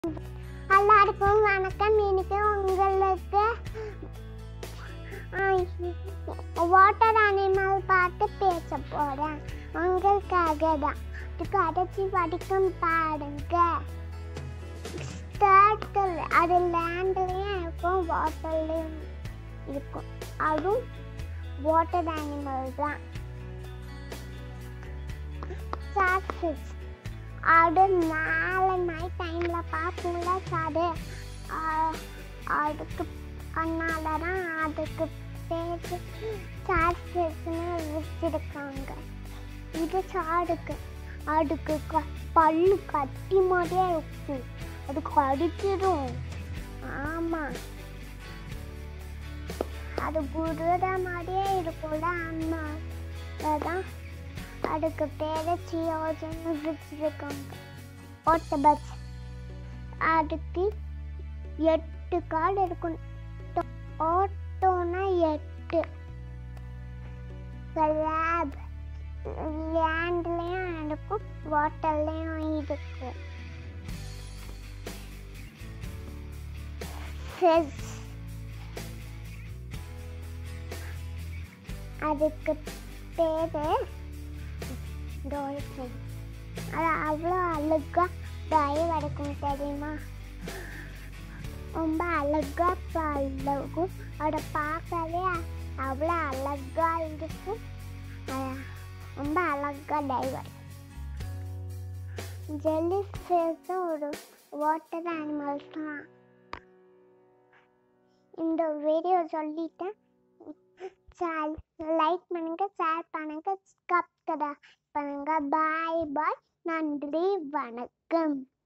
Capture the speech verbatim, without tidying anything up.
எல்லாருக்கும் வணக்கம். இன்னைக்கு உங்களுக்கு வாட்டர் அனிமல் பார்த்து பேச போறேன். உங்களுக்காக தான். இதுக்கு அடைச்சி படிக்கும் பாருங்க. ஸ்டார்டில் அது லேண்ட்லேயும் இருக்கும், வாட்டர்லேயும் இருக்கும். அதுவும் வாட்டர் அனிமல் தான். starfish அது மேலே நைட் டைமில் பார்க்கும்ல சாடு, அதுக்கு கண்ணால் தான் அதுக்கு பேர் starfishன்னு வச்சிருக்காங்க. இது சாடுக்கு அதுக்கு க பல்லு கட்டி மாதிரியே இருக்கும், அது கடிச்சிடும். ஆமாம், அது குருட மாதிரியே இருக்கும்ல, அம்மா அதான் அதுக்கு பேர் seahorseன்னு வச்சிருக்காங்க. octopus அதுக்கு எட்டு கால் இருக்கும். ஓட்டோனா எட்டு. கிராப் லேண்ட்லேயும் இருக்கும், வாட்டர்லேயும் இருக்கும். ஃபிஷ் அதுக்கு பேர் dolphin. அது அவ்வளோ அழகா டைவ் அடிக்கும் தெரியுமா? ரொம்ப அழகா பழகும். அதை பார்க்கவே அவ்வளோ அழகா இருக்கும். ரொம்ப அழகா டைவ் அடிக்கும். ஜெல்லிஃபிஷும் ஒரு வாட்டர் அனிமல்ஸ் தான். இந்த வீடியோ சொல்லிட்டேன். லைக் பண்ணுங்க, ஷேர் பண்ணுங்க, சப்ஸ்கிரைப் பண்ணுங்க. பாய் பாய். நன்றி, வணக்கம்.